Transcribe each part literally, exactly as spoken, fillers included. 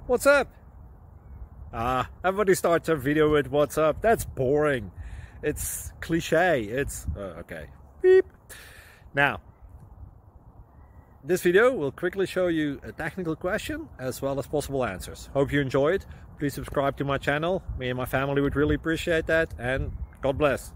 What's up? Ah, everybody starts their video with what's up. That's boring. It's cliche. It's uh, okay. Beep. Now, this video will quickly show you a technical question as well as possible answers. Hope you enjoy it. Please subscribe to my channel. Me and my family would really appreciate that, and God bless.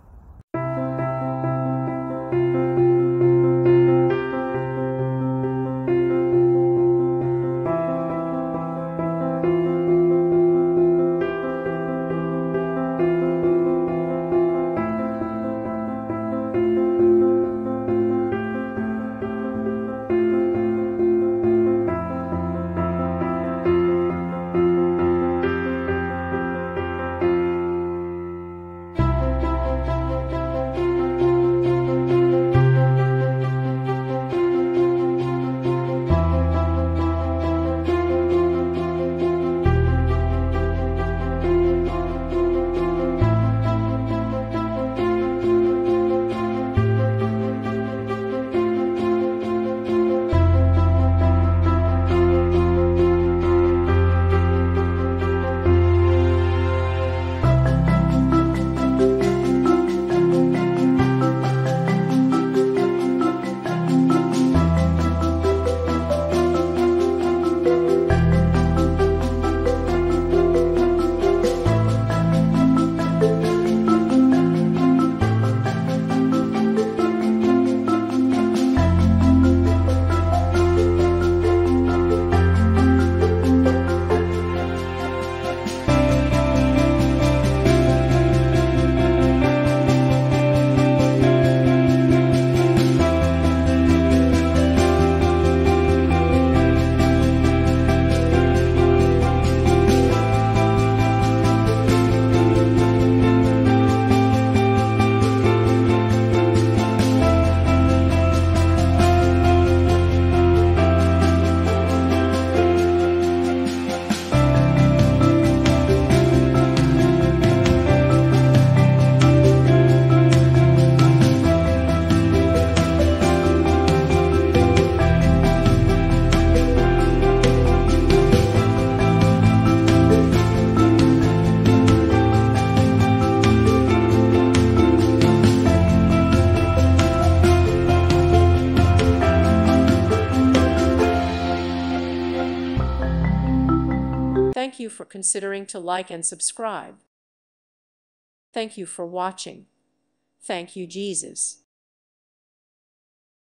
Thank you for considering to like and subscribe. Thank you for watching. Thank you, Jesus.